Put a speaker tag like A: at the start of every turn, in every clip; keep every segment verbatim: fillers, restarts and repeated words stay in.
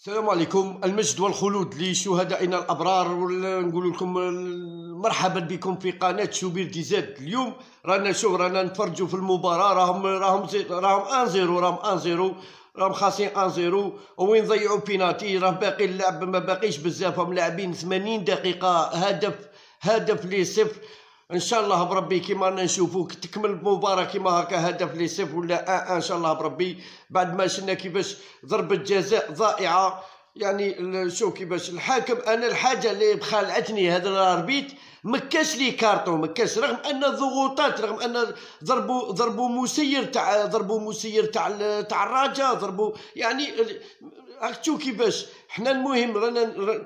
A: السلام عليكم. المجد والخلود لشهدائنا الابرار، ونقول لكم مرحبا بكم في قناه شوبير دي زاد. اليوم رانا شوف رانا نتفرجوا في المباراه، راهم راهم راهم واحد صفر، راهم واحد صفر، راهم خاسرين واحد صفر، وين ضيعوا بيناتي. راه باقي اللعب ما باقيش بزاف، هم لاعبين ثمانين دقيقه، هدف هدف لي صفر. ان شاء الله بربي كيما رانا نشوفوا تكمل المباراه كيما هكا، هدف لي صفر ولا ان شاء الله بربي. بعد ما شفنا كيفاش ضربه جزاء ضائعه، يعني شوف كيفاش الحاكم. انا الحاجه اللي بخلعتني هذا الاربيت، مكاش لي كارطون، مكاش، رغم ان الضغوطات، رغم ان ضربوا ضربوا مسير تاع ضربوا مسير تاع تاع الرجاء، ضربوا يعني راك تشوف كيفاش حنا. المهم رانا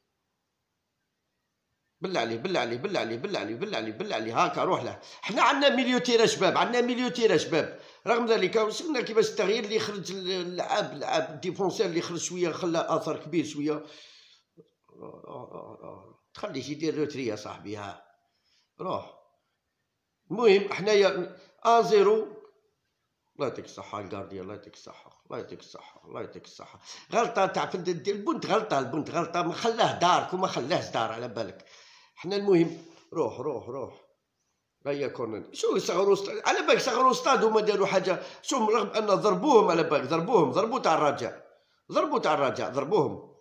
A: بالله عليه بالله عليه بالله عليه بالله عليه بالله عليه بالله عليه هاكا روح له. حنا عندنا ميليو تيرا شباب، عندنا ميليو تيرا شباب. رغم ذلك شفنا كيفاش التغيير اللي خرج، اللعاب اللعاب الديفونسير اللي خرج شويه، خلى اثر كبير شويه. تخليش يدير روتري يا صاحبي، ها روح. المهم حنايا واحد صفر. الله يعطيك الصحة الكارديا، الله يعطيك الصحة، الله يعطيك الصحة، الله يعطيك الصحة. غلطة تاع البنت، غلطة البنت غلطة، ما خلاه دارك وما خلاهش دار على بالك. حنا المهم روح روح روح. هيا كورنر. شو يصغروا على بالك، صغروا ستاد وما داروا حاجة. شوف رغم أن ضربوهم على بالك، ضربوهم ضربوا تاع الرجاء، ضربوا تاع الرجاء ضربوهم.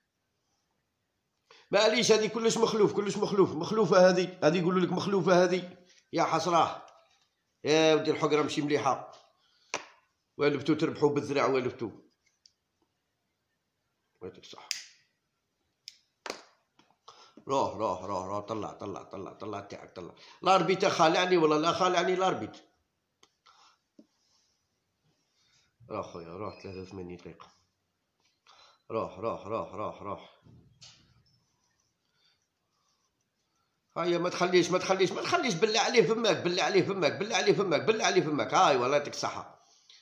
A: معليش هذه كلش مخلوف، كلش مخلوف، مخلوفة هذه، هذه يقولوا لك مخلوفة هذه يا حسراه. يا ودي الحقرة ماشي مليحة، والفتو تربحوا بالذراع، والفتو. يعطيك الصحة. روح روح روح روح، طلع طلع طلع طلع تاعك، طلع. الاربيت خالعني ولا لا خالعني الاربيت. روح خويا روح، ثلاثة وثمانين دقيقة. روح روح روح روح روح. هيا ما تخليش ما تخليش ما تخليش بالله عليه فمك، بالله عليه فمك، بالله عليه فمك، بالله عليه فمك. هاي والله يعطيك الصحة.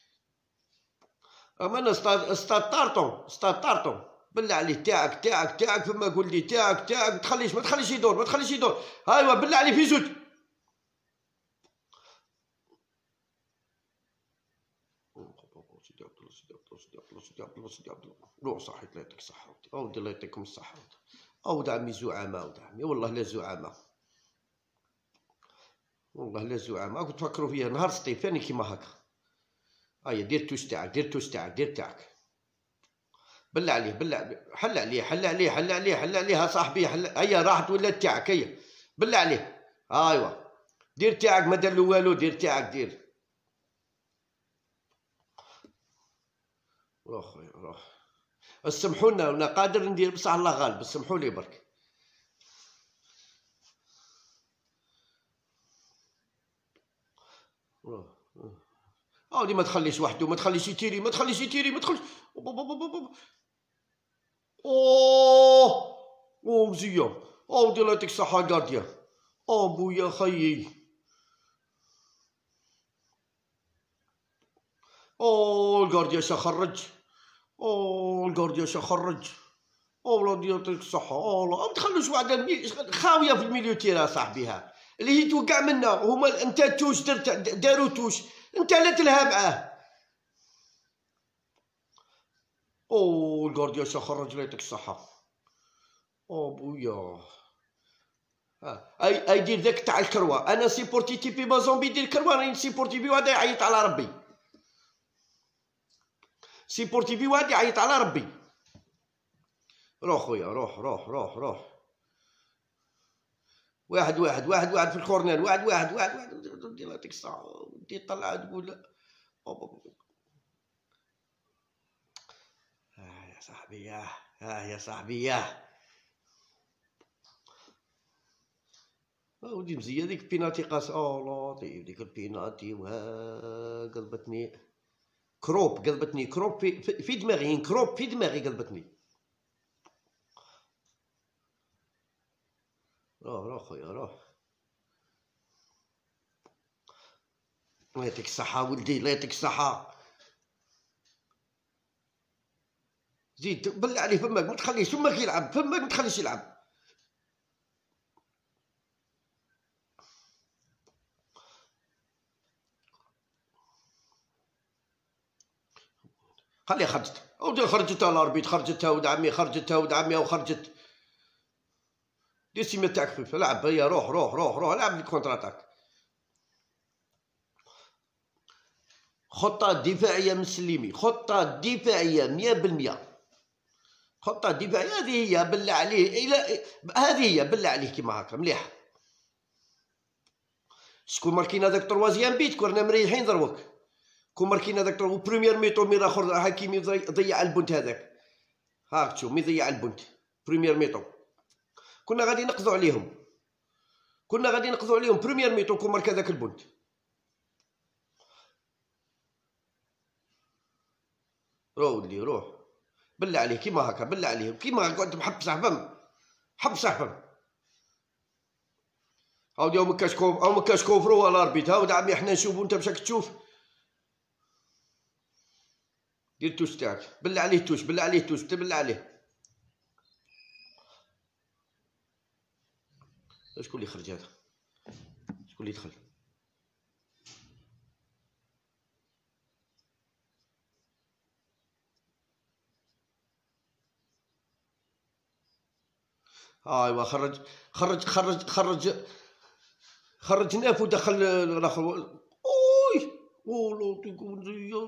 A: رغم انا استاد استاد طارطون، استاد طارطون، بالله عليه تاعك تاعك تاعك فما قول لي تاعك تاعك، ما تخليش ما تخليش يدور، ما تخليش يدور. هايوا بالله عليه في زود. سيدي عبد الله سيدي عبد الله سيدي عبد الله سيدي عبد الله سيدي عبد الله. روح صحيت، الله يعطيك الصحة اودي، الله يعطيكم الصحة. اود عمي زعامة، اود عمي والله لا زعامة، والله لا زعامة. كنت تفكروا فيها نهار سطيفاني كيما هكا. هيا دير توش تاعك، دير توش تاعك، دير تاعك. بالله عليه بالله عليه، حل عليه حل عليه حل عليه حل عليها صاحبي، حل. هيا راحت ولات تاعك، هيا بالله عليه. ايوا دير تاعك، ما دار له والو، دير تاعك دير. روح خويا روح. سمحونا، انا قادر ندير بصح الله غالب، سمحوا لي برك. روح اودي ما تخليش وحده، ما تخليش يتيري، ما تخليش يتيري، ما تخليش. اوه اوه مزيان. اودي الله يعطيك الصحة كارديا. ابويا خيي. اوه الكارديا شخرج. اوه الكارديا شخرج. اوه ولادي يعطيك الصحة. اوه ما تخلوش واحد خاوية في الميليو تيرا صاحبي، ها اللي هي توقع منا. هما انت توش درت دارو توش، انت لا تلها معاه. اوه الكارديا شخرج، الله يعطيك الصحة. او بويا. اي اي دير ذاك تاع الكروة. انا سيبورتي تيبي ما زومبي دير كروة، راني سيبورتي بي وهذا يعيط على ربي، سيبورتي بي وهذا يعيط على ربي. روح خويا روح روح روح روح. واحد واحد واحد واحد في الكورنر، واحد واحد واحد واحد. الله يعطيك الصحة. ودي طلع تقول اه يا صاحبي، ياه اه يا صاحبي ياه. ودي مزيه ديك البيناتي قاس. او لطيف ديك البيناتي، وها قلبتني كروب، قلبتني كروب في, في دماغي، كروب في دماغي قلبتني. روح روح خويا روح. الله يعطيك الصحة ولدي، الله يعطيك الصحة. زيد بالله عليه فمك، ما تخليش فمك يلعب، فمك ما تخليش يلعب. خليها خرجت اودي خرجتها الاربيت خرجتها ولد عمي خرجتها ولد عمي وخرجت دير السيمه تاعك خفيف لعب هيا روح روح روح روح لعب لي كونتر اتاك خطة دفاعية من سليمي خطة دفاعية مية بالمية خطة دفاعية هذه هي بالله عليه إلى هذه هي بالله عليه كيما هكا مليحة شكون ماركينا داك تروازيام بيت كورنا مريحين دروك كون ماركينا داك و بروميير ميطو مير اخر حكيمي ضيع البنت هذاك هاك تشوف مي ضيع البنت بروميير ميطو كنا غادي نقضوا عليهم كنا غادي نقضوا عليهم بروميير ميطو كون ماركا داك البنت روح ولدي روح بالله عليه كيما هكا بالله عليه كيما قعدت محبس فم حبس فم هاودي هاو مكاش كوف هاو مكاش كوفرو ولا الاربيت هاود عمي حنا نشوفو انت باش راك تشوف دير التوش تاعك بالله عليه توش بالله عليه توش بالله عليه شكون اللي خرج هذا شكون اللي دخل ايوا خرج خرج خرج خرج خرج ناف ودخل الاخر اوي والله تكون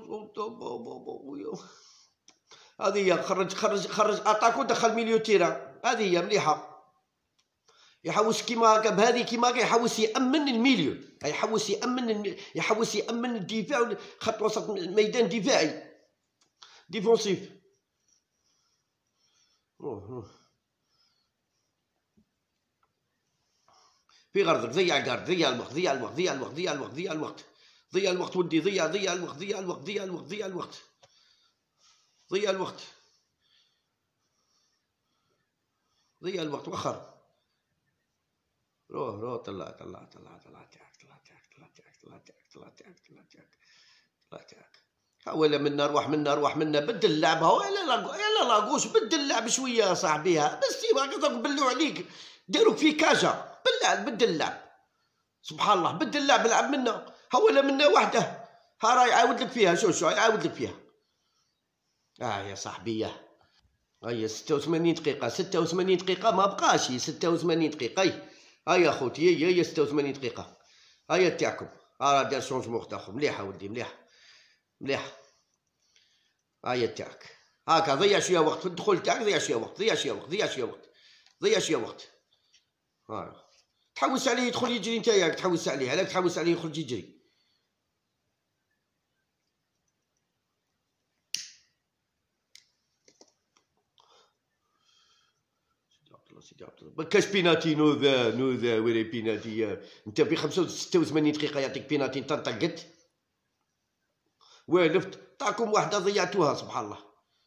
A: هذه هي خرج خرج خرج اتاك ودخل ميليو تيرا هذه هي مليحه يحوس كيما هكا بهذه كيما هكا يحوس يامن الميليو يحوس يامن الم... يحوس يامن الدفاع خط وسط ميدان دفاعي ديفونسيف روح روح في غرضك ضيع الكارد ضيع الوقت ضيع الوقت ضيع الوقت ضيع الوقت ضيع الوقت ضيع الوقت ودي ضيع ضيع الوقت ضيع الوقت ضيع الوقت ضيع الوقت ضيع الوقت ضيع الوقت وخر روح روح طلع طلع طلع طلع تاعك طلع تاعك طلع تاعك طلع تاعك طلع تاعك طلع تاعك طلع تاعك ولا منا روح منا روح منا بدل اللعب هو يلا يلا لاغوش بدل اللعب شويه يا صاحبي بس ما نبلوا عليك داروك في كاجا بالله بدل اللعب سبحان الله بدل اللعب العب منا ها ولا منا وحده ها راه يعاود لك فيها شو شو يعاود لك فيها اه يا صاحبي هيا ستة وثمانين دقيقة ستة وثمانين دقيقة ما بقاش ستة وثمانين دقيقة هيا خوتي هيا هيا ستة وثمانين دقيقة هيا تاعكم ها راه دار شونجمون اخر مليحة ولدي مليحة مليحة هيا تاعك هاكا ضيع شوية وقت في الدخول تاعك ضيع شوية وقت ضيع شوية وقت ضيع شوية وقت ضيع شوية وقت ها تحوس عليه يدخل يجري انت ياك تحوس عليه علاك تحوس عليه يخرج يجري سيدي عبد الله مكاش بيناتي نوذا نوذا ويري بيناتي انت في خمسة ستة وثمانين دقيقة يعطيك بيناتي انت طقت والفت طاكم واحدة ضيعتوها سبحان الله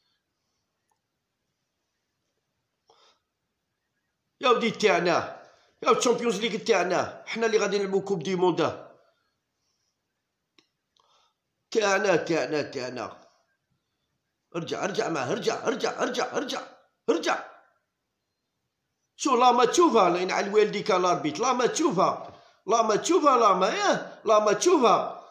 A: يا ودي تاعنا يا الشامبيونز ليغ تاعنا حنا اللي غادي نلعبو كوب دي موندا تاعنا تاعنا تاعنا ارجع ارجع معاه ارجع ارجع ارجع ارجع ارجع شو لا ما تشوفها لين على والديك الاربيت لا ما تشوفها لا ما تشوفها لا ما ياه لا ما تشوفها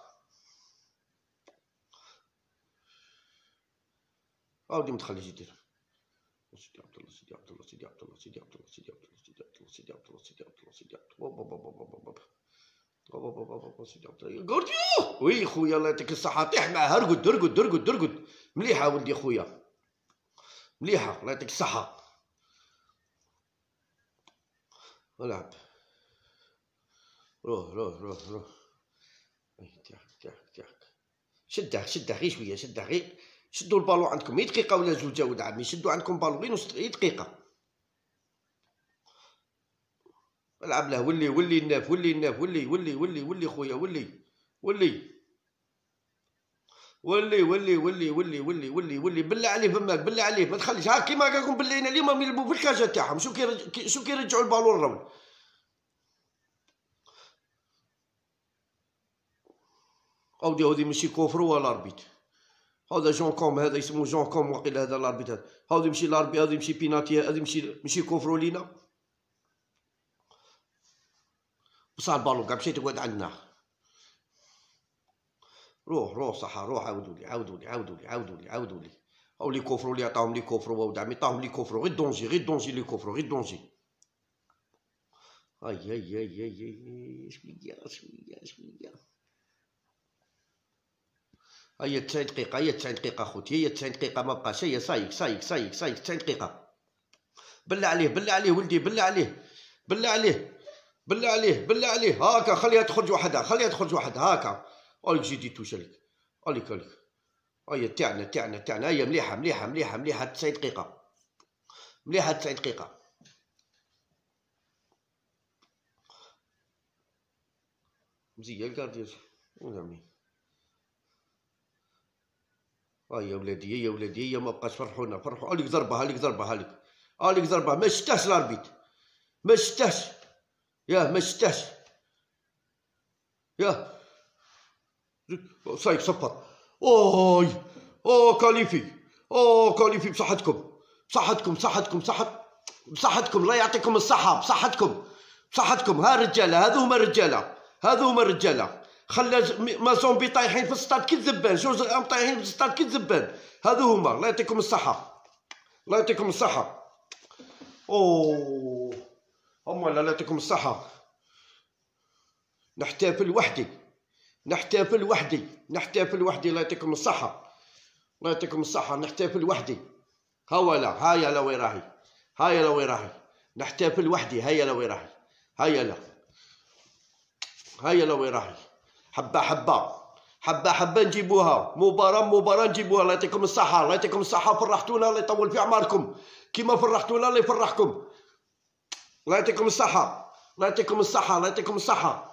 A: عاودي ما تخليش يدير سيدي عبد الله سيدي عبد الله سيدي عبد الله سيدي عبد الله سيدي عبد الله سيدي عبد الله سيدي عبد الله سيدي عبد الله سيدي عبد الله بابا بابا بابا بابا بابا سيدي عبد الله قرديو وي خويا الله يعطيك الصحة طيح معاه ارقد ارقد ارقد ارقد مليحة ولدي خويا مليحة الله يعطيك الصحة العب روح روح روح روح تاعك تاعك تاعك شده شده غير شويه شده غير شدوا البالون عندكم هي دقيقه ولا زوج ولد عمي شدوا عندكم بالون غير هي دقيقه العب له ولي ولي الناف ولي الناف ولي ولي ولي ولي خويا ولي ولي ولي ولي ولي ولي ولي ولي ولي بالله عليه فماك بالله عليه ما تخليش ها كيما راكم باللينا اليوم يلعبوا في الكاجه تاعهم شو كي شو كيرجعوا البالون الرول اودي هودي ماشي كوفرو ولا اربيت هذا جون كوم هذا اسمه جون كوم وقيل هذا الاربيت هذا هذا يمشي لاربي هذا يمشي بيناتي هذا يمشي ماشي كوفرو لينا بصح البالون كاع مشيت تقعد عندنا روح روح صحة روح. عاودوا لي عاودوا لي عاودوا لي عاودوا لي عاودوا لي او لي كفروا لي عطاهم لي كفروا ولد عمي عطاهم لي كفروا غير دونجي غير دونجي لي كفروا غير دونجي. اي اي اي اي اي شويه شويه شويه. هيا تسعين دقيقة هيا تسعين دقيقة خوتي هيا تسعين دقيقة ما بقاش. هيا صايك صايك صايك صايك تسعين دقيقة. بالله عليه بالله عليه ولدي بالله عليه بالله عليه بالله عليه بالله عليه. هاكا خليها تخرج وحدها خليها تخرج وحدها هاكا. عليك جيتي توش عليك عليك عليك. هيا تاعنا تاعنا تاعنا. هيا مليحة مليحة مليحة مليحة تسعين دقيقة مليحة تسعين دقيقة. مزيان الكاردياج ونعمي. ها يا ولادي يا ولادي يا ما بقاش فرحونا فرحوا. هاليك ضربة هاليك ضربة هاليك هاليك ضربة ما شتاش الاربيت ما شتاش ياه ما شتاش ياه صايك صفر. اوي او كاليفي او كاليفي بصحتكم بصحتكم بصحتكم بصحت بصحتكم الله يعطيكم الصحة بصحتكم بصحتكم. ها الرجالة هذو هما الرجالة هذو هما الرجالة. خلى ما زومبي طايحين في السطاد كي الزبان جوج ام طايحين في السطاد كي الزبان. هذو هما الله يعطيكم الصحة الله يعطيكم الصحة. اوه هما الله يعطيكم الصحة. نحتفل وحدي نحتفل وحدي نحتفل وحدي الله يعطيكم الصحة الله يعطيكم الصحة. نحتفل وحدي ها ولا هايا لا وين راهي هايا لا وين راهي. نحتفل وحدي هيا لا وين راهي هيا لا هيا لا وين راهي. حبة حبة حبة حبة نجيبوها مباراة مباراة نجيبوها. الله يعطيكم الصحة الله يعطيكم الصحة. فرحتونا الله يطول في أعماركم كيما فرحتونا الله يفرحكم. الله يعطيكم الصحة الله يعطيكم الصحة الله يعطيكم الصحة.